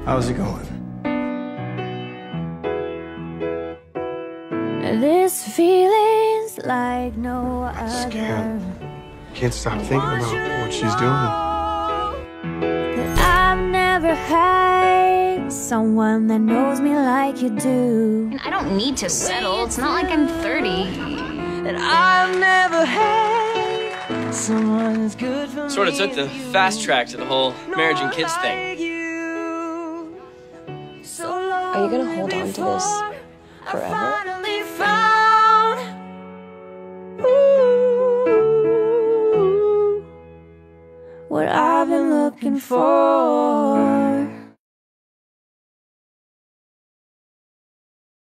How's it going? This feeling's like no other. Can't stop thinking about what she's doing. That I've never had someone that knows me like you do. And I don't need to settle. It's not like I'm 30. That I've never had someone as good for me. Sort of took the fast track to the whole marriage and kids thing. Are you gonna hold on to this forever? What I've been looking for.